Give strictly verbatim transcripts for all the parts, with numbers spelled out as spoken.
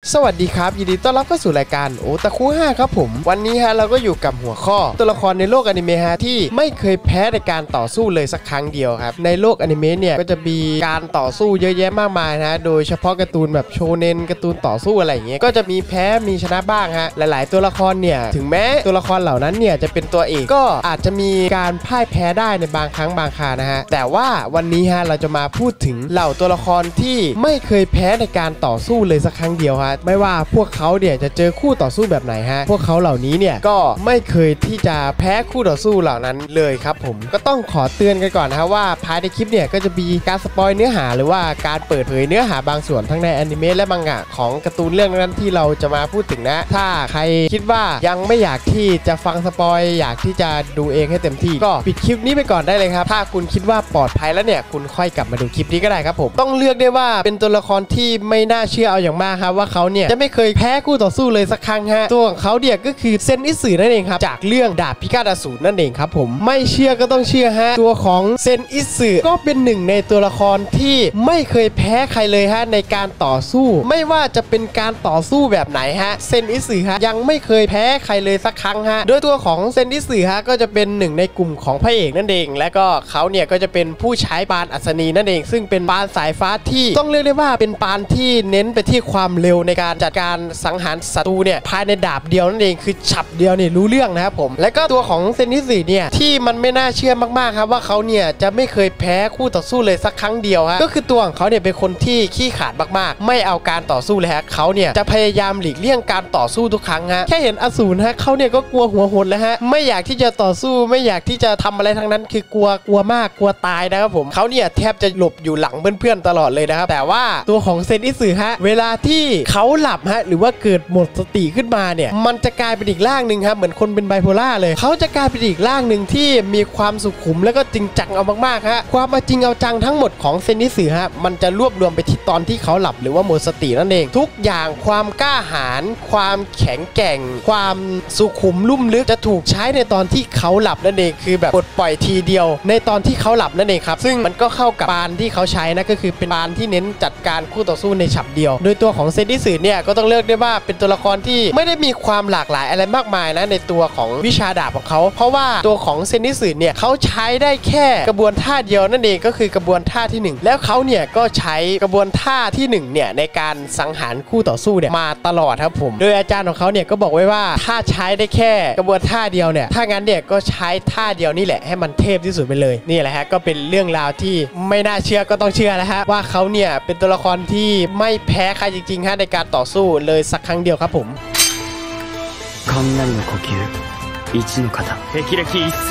สวัสดีครับยินดีต้อนรับเข้าสู่รายการโอตาคุห้าครับผมวันนี้ฮะเราก็อยู่กับหัวข้อตัวละครในโลกอนิเมะฮะที่ไม่เคยแพ้ในการต่อสู้เลยสักครั้งเดียวครับในโลกอนิเมะเนี่ยก็จะมีการต่อสู้เยอะแยะมากมายนะโดยเฉพาะการ์ตูนแบบโชเน็นการ์ตูนต่อสู้อะไรอย่างเงี้ยก็จะมีแพ้มีชนะบ้างฮะหลายๆตัวละครเนี่ยถึงแม้ตัวละครเหล่านั้นเนี่ยจะเป็นตัวเอกก็อาจจะมีการพ่ายแพ้ได้ในบางครั้งบางครานะฮะแต่ว่าวันนี้ฮะเราจะมาพูดถึงเหล่าตัวละครที่ไม่เคยแพ้ในการต่อสู้เลยสักครั้งเดียวฮะไม่ว่าพวกเขาเนี่ยจะเจอคู่ต่อสู้แบบไหนฮะพวกเขาเหล่านี้เนี่ยก็ไม่เคยที่จะแพ้คู่ต่อสู้เหล่านั้นเลยครับผมก็ต้องขอเตือนกันก่อนนะว่าภายในคลิปเนี่ยก็จะมีการสปอยเนื้อหาหรือว่าการเปิดเผยเนื้อหาบางส่วนทั้งในอนิเมะและมังงะของการ์ตูนเรื่องนั้นที่เราจะมาพูดถึงนะถ้าใครคิดว่ายังไม่อยากที่จะฟังสปอยอยากที่จะดูเองให้เต็มที่ก็ปิดคลิปนี้ไปก่อนได้เลยครับถ้าคุณคิดว่าปลอดภัยแล้วเนี่ยคุณค่อยกลับมาดูคลิปนี้ก็ได้ครับผมต้องเลือกได้ว่าเป็นตัวละครที่ไม่น่าเชื่อเอาอย่างมากครับว่าเขาเนี่ยจะไม่เคยแพ้คู่ต่อสู้เลยสักครั้งฮะตัวของเขาเนี่ยก็คือเซนอิสึนั่นเองครับจากเรื่องดาบพิฆาตอสูรนั่นเองครับผมไม่เชื่อก็ต้องเชื่อฮะตัวของเซนอิสึก็เป็นหนึ่งในตัวละครที่ไม่เคยแพ้ใครเลยฮะในการต่อสู้ไม่ว่าจะเป็นการต่อสู้แบบไหนฮะเซนอิสึฮะยังไม่เคยแพ้ใครเลยสักครั้งฮะโดยตัวของเซนอิสึฮะก็จะเป็นหนึ่งในกลุ่มของพระเอกนั่นเองและก็เขาเนี่ยก็จะเป็นผู้ใช้ปานอัศนีนั่นเองซึ่งเป็นปานสายฟ้าที่ต้องเรียกได้ว่าเป็นปานที่เน้นไปที่ความเร็วในการจัดการสังหารศัตรูเนี่ยภายในดาบเดียวนั่นเองคือฉับเดียวเนี่ยรู้เรื่องนะครับผมและก็ตัวของเซนนิสึเนี่ยที่มันไม่น่าเชื่อมากๆครับว่าเขาเนี่ยจะไม่เคยแพ้คู่ต่อสู้เลยสักครั้งเดียวฮะก็คือตัวของเขาเนี่ยเป็นคนที่ขี้ขลาดมากๆไม่เอาการต่อสู้เลยฮะเขาเนี่ยจะพยายามหลีกเลี่ยงการต่อสู้ทุกครั้งฮะแค่เห็นอสูรฮะเขาเนี่ยก็กลัวหัวหดแล้วฮะไม่อยากที่จะต่อสู้ไม่อยากที่จะทำอะไรทั้งนั้นคือกลัวกลัวมากกลัวตายนะครับผมเขาเนี่ยแทบจะหลบอยู่หลังเพื่อนๆตลอดเลยนะครับแต่ว่าตัวของเซนนิสึฮะเวลาที่เขาหลับฮะหรือว่าเกิดหมดสติขึ้นมาเนี่ยมันจะกลายเป็นอีกร่างหนึ่งครับเหมือนคนเป็นไบโพล่าเลยเขาจะกลายเป็นอีกร่างหนึ่งที่มีความสุขุมแล้วก็จริงจังเอามากๆฮะความจริงเอาจังทั้งหมดของเซนนิสึฮะมันจะรวบรวมไปที่ตอนที่เขาหลับหรือว่าหมดสตินั่นเองทุกอย่างความกล้าหาญความแข็งแกร่งความสุขุมลุ่มลึกจะถูกใช้ในตอนที่เขาหลับนั่นเองคือแบบปลดปล่อยทีเดียวในตอนที่เขาหลับนั่นเองครับซึ่งมันก็เข้ากับปานที่เขาใช้นะก็คือเป็นปานที่เน้นจัดการคู่ต่อสู้ในฉับเดียวโดยตัวของเซนนิสึเนี่ยก็ต้องเลือกได้ว่าเป็นตัวละครที่ไม่ได้มีความหลากหลายอะไรมากมายนะในตัวของวิชาดาบของเขาเพราะว่าตัวของเซนนิสึเนี่ยเขาใช้ได้แค่กระบวนท่าเดียวนั่นเองก็คือกระบวนท่าที่หนึ่งแล้วเขาเนี่ยก็ใช้กระบวนท่าที่หนึ่งเนี่ยในการสังหารคู่ต่อสู้เนี่ยมาตลอดครับผมโดยอาจารย์ของเขาเนี่ยก็บอกไว้ว่าถ้าใช้ได้แค่กระบวนท่าเดียวเนี่ยถ้างั้นเนี่ยก็ใช้ท่าเดียวนี่แหละให้มันเทพที่สุดไปเลยนี่แหละฮะก็เป็นเรื่องราวที่ไม่น่าเชื่อก็ต้องเชื่อแล้วฮะว่าเขาเนี่ยเป็นตัวละครที่ไม่แพ้ใครจริงๆฮะในการต่อสู้เลยสักครั้งเดียวครับผม雷の呼吸一の型霹靂一閃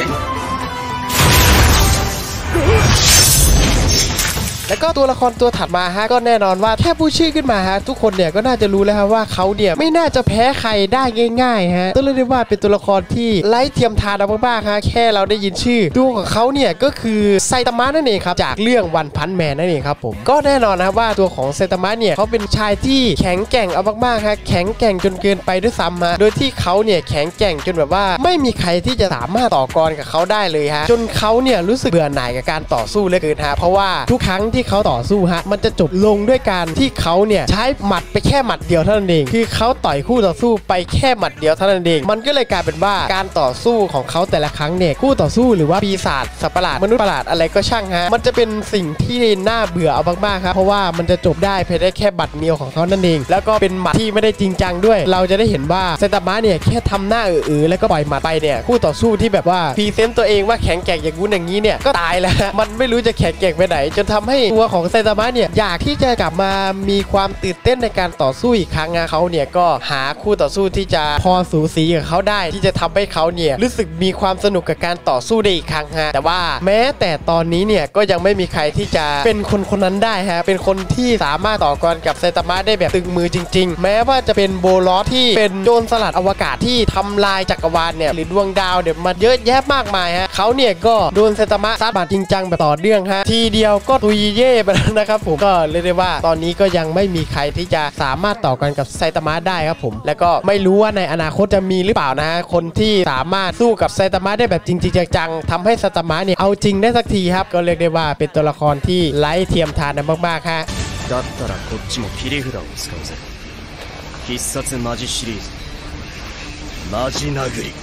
แล้วก็ตัวละครตัวถัดมาฮะก็แน่นอนว่าแค่พูดชื่อขึ้นมาฮะทุกคนเนี่ยก็น่าจะรู้แล้วครับว่าเขาเนี่ยไม่น่าจะแพ้ใครได้ง่ายๆฮะต้องเรียกได้ว่าเป็นตัวละครที่ไร้เทียมทานมากๆฮะแค่เราได้ยินชื่อตัวของเขาเนี่ยก็คือไซตามะนั่นเองครับจากเรื่องวันพันแมนนั่นเองครับผมก็แน่นอนนะว่าตัวของไซตามะเนี่ยเขาเป็นชายที่แข็งแกร่งเอามากๆฮะแข็งแกร่งจนเกินไปด้วยซ้ำฮะโดยที่เขาเนี่ยแข็งแกร่งจนแบบว่าไม่มีใครที่จะสามารถต่อกรกับเขาได้เลยฮะจนเขาเนี่ยรู้สึกเบื่อหน่ายกับการต่อสู้เหลือเกินฮะเพราะว่าทุกครั้งที่เขาต่อสู้ฮะมันจะจบลงด้วยการที่เขาเนี่ยใช้หมัดไปแค่หมัดเดียวเท่านั้นเองคือเขาต่อยคู่ต่อสู้ไปแค่หมัดเดียวเท่านั้นเองมันก็เลยกลายเป็นว่าการต่อสู้ของเขาแต่ละครั้งเนี่ยคู่ต่อสู้หรือว่าปีศาจสัตว์ประหลาดมนุษย์ประหลาดอะไรก็ช่างฮะมันจะเป็นสิ่งที่น่าเบื่อเอามากๆครับเพราะว่ามันจะจบได้เพียงได้แค่บัตรเดียวของเขานั่นเองแล้วก็เป็นหมัดที่ไม่ได้จริงจังด้วยเราจะได้เห็นว่าไซตามะเนี่ยแค่ทำหน้าเออๆแล้วก็ปล่อยหมัดไปเนี่ยคู่ต่อสู้ที่แบบว่าพรีเซนต์ตัวเองว่าแข็งแกร่งอย่างงู้นอย่างนี้เนี่ยก็ตายแล้วมันไม่รู้จะแข็งแกร่งไปไหนจนทำให้ตัวของไซตามะเนี่ยอยากที่จะกลับมามีความตื่นเต้นในการต่อสู้อีกครั้งนะเขาเนี่ยก็หาคู่ต่อสู้ที่จะพอสูสีกับเขาได้ที่จะทำให้เขาเนี่ยรู้สึกมีความสนุกกับการต่อสู้ได้อีกครั้งฮะแต่ว่าแม้แต่ตอนนี้เนี่ยก็ยังไม่มีใครที่จะเป็นคนคนนั้นได้ฮะเป็นคนที่สามารถต่อกรกับไซตามะได้แบบตึงมือจริงๆแม้ว่าจะเป็นโบลอสที่เป็นโจรสลัดอวกาศที่ทำลายจักรวาลเนี่ยหรือดวงดาวเนี่ยมาเยอะแยะมากมายฮะเขาเนี่ยก็โดนไซตามะซัดบาดจริงจังแบบต่อเนื่องฮะทีเดียวก็ตุยเย่ไปแล้วนะครับผมก็เรียกได้ว่าตอนนี้ก็ยังไม่มีใครที่จะสามารถต่อกันกับไซตามะได้ครับผมแล้วก็ไม่รู้ว่าในอนาคตจะมีหรือเปล่านะฮะคนที่สามารถสู้กับไซตามะได้แบบจริงๆจังๆทำให้ไซตามะเนี่ยเอาจริงได้สักทีครับก็เรียกได้ว่าเป็นตัวละครที่ไร้เทียมทานมากๆฮะだったらこっちも切り札を使うぜ必殺マジシリーズマジ殴り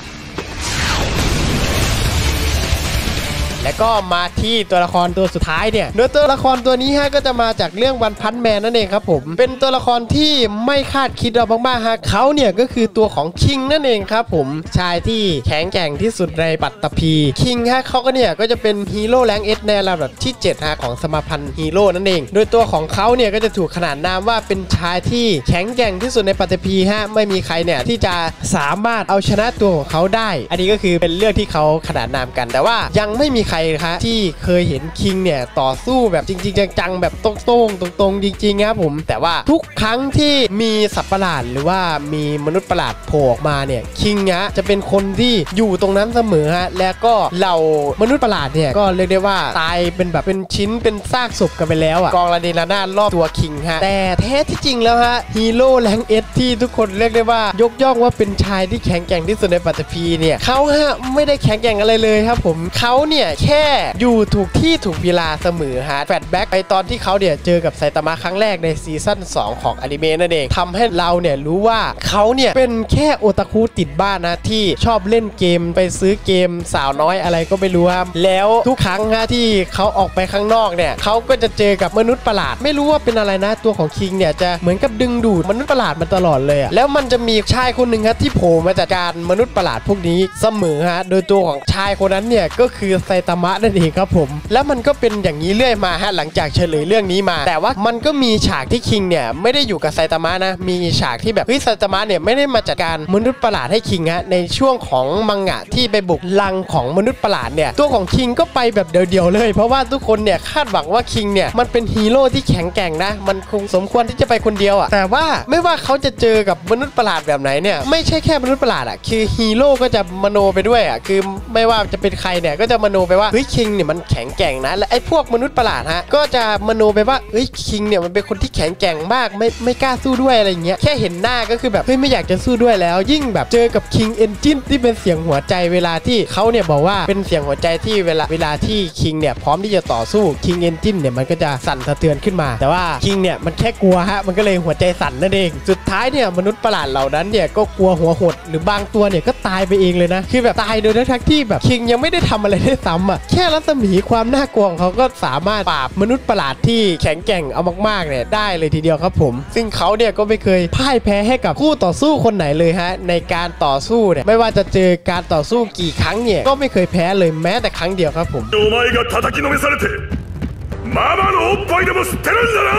และก็มาที่ตัวละครตัวสุดท้ายเนี่ยโดยตัวละครตัวนี้ฮะก็จะมาจากเรื่องวันพันแมนนั่นเองครับผมเป็นตัวละครที่ไม่คาดคิดเอามากๆฮะเขาเนี่ยก็คือตัวของคิงนั่นเองครับผมชายที่แข็งแกร่งที่สุดในปัตตภีคิงฮะเขาก็เนี่ยก็จะเป็นฮีโร่แรงเอสในลำดับที่เจ็ดฮะของสมาพันธ์ฮีโร่นั่นเองโดยตัวของเขาเนี่ยก็จะถูกขนานนามว่าเป็นชายที่แข็งแกร่งที่สุดในปัตตภีฮะไม่มีใครเนี่ยที่จะสามารถเอาชนะตัวของเขาได้อันนี้ก็คือเป็นเรื่องที่เขาขนานนามกันแต่ว่ายังไม่มีใครครับที่เคยเห็นคิงเนี่ยต่อสู้แบบจริงๆจังๆแบบตรงๆตรงๆจริงๆครับผมแต่ว่าทุกครั้งที่มีสัตว์ประหลาดหรือว่ามีมนุษย์ประหลาดโผล่ออกมาเนี่ยคิงฮะจะเป็นคนที่อยู่ตรงนั้นเสมอฮะแล้วก็เหล่ามนุษย์ประหลาดเนี่ยก็เรียกได้ว่าตายเป็นแบบเป็นชิ้นเป็นซากศพกันไปแล้วอ่ะกองระเนระนาดรอบตัวคิงฮะแต่แท้ที่จริงแล้วฮะฮีโร่แรงเอสที่ทุกคนเรียกได้ว่ายกย่องว่าเป็นชายที่แข็งแกร่งที่สุดในปัตตภีเนี่ยเขาฮะไม่ได้แข็งแกร่งอะไรเลยครับผมเขาเนี่ยแค่อยู่ถูกที่ถูกเวลาเสมอฮะแฟลชแบ็กไปตอนที่เขาเนี่ยเจอกับไซตามะครั้งแรกในซีซั่นสองของอนิเมะนั่นเองทำให้เราเนี่ยรู้ว่าเขาเนี่ยเป็นแค่โอตาคุติดบ้านนะที่ชอบเล่นเกมไปซื้อเกมสาวน้อยอะไรก็ไม่รู้ครับแล้วทุกครั้งฮะที่เขาออกไปข้างนอกเนี่ยเขาก็จะเจอกับมนุษย์ประหลาดไม่รู้ว่าเป็นอะไรนะตัวของคิงเนี่ยจะเหมือนกับดึงดูดมนุษย์ประหลาดมาตลอดเลยอะแล้วมันจะมีชายคนหนึ่งฮะที่โผล่มาจากการมนุษย์ประหลาดพวกนี้เสมอฮะโดยตัวของชายคนนั้นเนี่ยก็คือไซตามะนั่นเองครับผมแล้วมันก็เป็นอย่างนี้เรื่อยมาฮะหลังจากเฉลยเรื่องนี้มาแต่ว่ามันก็มีฉากที่คิงเนี่ยไม่ได้อยู่กับไซตามะนะมีฉากที่แบบเฮ้ยไซตามะเนี่ยไม่ได้มาจัดการมนุษย์ประหลาดให้คิงฮะในช่วงของมังงะที่ไปบุกลังของมนุษย์ประหลาดเนี่ยตัวของคิงก็ไปแบบเดียวๆเลยเพราะว่าทุกคนเนี่ยคาดหวังว่าคิงเนี่ยมันเป็นฮีโร่ที่แข็งแกร่งนะมันคงสมควรที่จะไปคนเดียวอ่ะแต่ว่าไม่ว่าเขาจะเจอกับมนุษย์ประหลาดแบบไหนเนี่ยไม่ใช่แค่มนุษย์ประหลาดอ่ะคือฮีโร่ก็จะมโนไปด้วยอ่ะคือไม่ว่าจะเป็นใครเนี่ยก็จะมโนไปว่าเฮ้ยคิงเนี่ยมันแข็งแกร่งนะและไอ้พวกมนุษย์ประหลาดฮะก็จะมโนไปว่าเฮ้ยคิงเนี่ยมันเป็นคนที่แข็งแกร่งมากไม่ไม่กล้าสู้ด้วยอะไรเงี้ยแค่เห็นหน้าก็คือแบบเฮ้ยไม่อยากจะสู้ด้วยแล้วยิ่งแบบเจอกับคิงเอนจินที่เป็นเสียงหัวใจเวลาที่เขาเนี่ยบอกว่าเป็นเสียงหัวใจที่เวลาเวลาที่คิงเนี่ยพร้อมที่จะต่อสู้คิงเอนจินเนี่ยมันก็จะสั่นสะเทือนขึ้นมาแต่ว่าคิงเนี่ยมันแค่กลัวฮะมันก็เลยหัวใจสั่นนั่นเองสุดท้ายเนี่ยมนุษย์ประหลาดเหล่านั้นเนี่ยก็กลัวหัวหดหรือบางตัวเนี่ยก็ตายไปเองเลยนะคือแบบตายโดยทั้งที่แบบคิงยังไม่ได้ทำอะไรได้ซ้ำอ่ะแค่รัศมีความน่ากลัวของเขาก็สามารถปราบมนุษย์ประหลาดที่แข็งแกร่งเอามากๆเนี่ยได้เลยทีเดียวครับผมซึ่งเขาเนี่ยก็ไม่เคยพ่ายแพ้ให้กับคู่ต่อสู้คนไหนเลยฮะในการต่อสู้เนี่ยไม่ว่าจะเจอการต่อสู้กี่ครั้งเนี่ยก็ไม่เคยแพ้เลยแม้แต่ครั้งเดียวครับผมお前が叩きのめされてママのおっぱいでも吸ってるんだな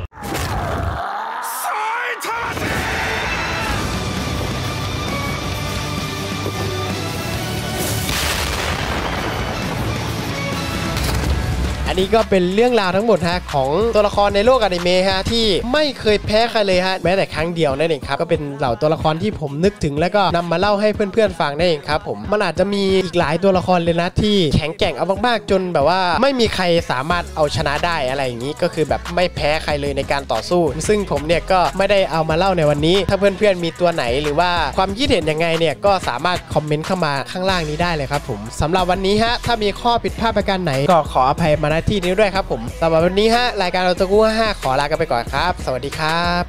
อันนี้ก็เป็นเรื่องราวทั้งหมดฮะของตัวละครในโลกอนิเมะฮะที่ไม่เคยแพ้ใครเลยฮะแม้แต่ครั้งเดียวนั่นเองครับก็เป็นเหล่าตัวละครที่ผมนึกถึงแล้วก็นำมาเล่าให้เพื่อนๆฟังนั่นเองครับผมมันอาจจะมีอีกหลายตัวละครเลยนะที่แข็งแกร่งเอามากๆจนแบบว่าไม่มีใครสามารถเอาชนะได้อะไรอย่างนี้ก็คือแบบไม่แพ้ใครเลยในการต่อสู้ซึ่งผมเนี่ยก็ไม่ได้เอามาเล่าในวันนี้ถ้าเพื่อนๆมีตัวไหนหรือว่าความคิดเห็นยังไงเนี่ยก็สามารถคอมเมนต์เข้ามาข้างล่างนี้ได้เลยครับผมสำหรับวันนี้ฮะถ้ามีข้อผิดพลาดประการไหนก็ขออภัยมาณที่นี้ด้วยครับผมสำหรับวันนี้ฮะรายการโอตาคุห้าขอลากันไปก่อนครับสวัสดีครับ